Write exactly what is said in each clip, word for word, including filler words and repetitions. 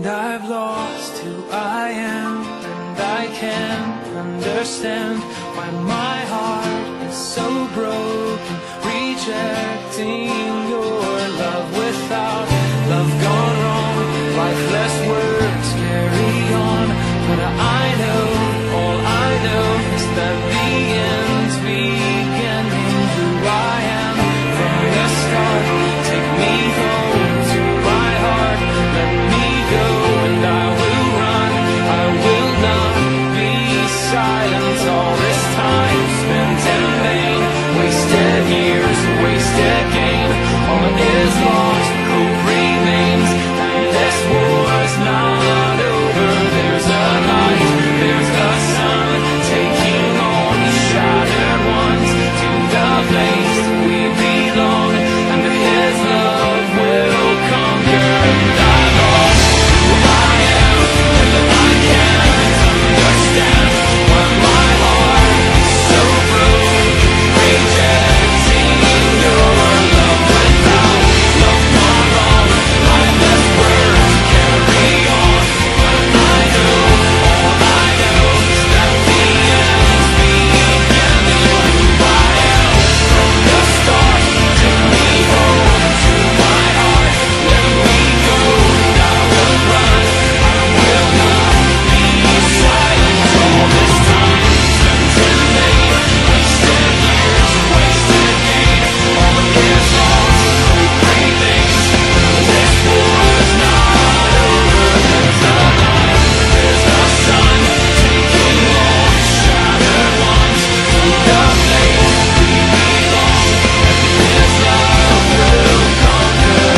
And I've lost who I am, and I can't understand why my heart is so broken, rejecting your love. Without love gone wrong, lifeless words carry on. But I know, all I know is that the end's beginning. Who I am from the start, take me home to my heart, let me go and I will run. I will not be silent. All this time spent in vain, wasted years, wasted gain. All is lost, hope remains, and this war's not over. There's a light, there's a sun, taking all the shattered ones to the place we belong, and His love will conquer. And I lost who I am, and I can't understand why my heart is so broken, rejecting your love. Without love gone wrong, lifeless words carry on. But I know, all I know is that the end's beginning. Who I am from the start, take me home to my heart, let me go and I will run. I will not be silent. All this time spent in vain, wasted years, wasted gain. All is lost, hope remains, this war's not over. There's a light, there's a sun, taking all the shattered ones to the place we belong, and His love will conquer.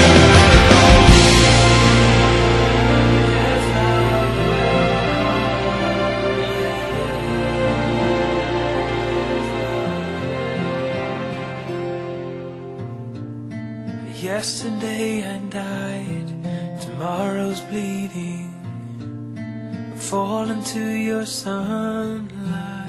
Yesterday I died, tomorrow's bleeding. Fall into your sunlight.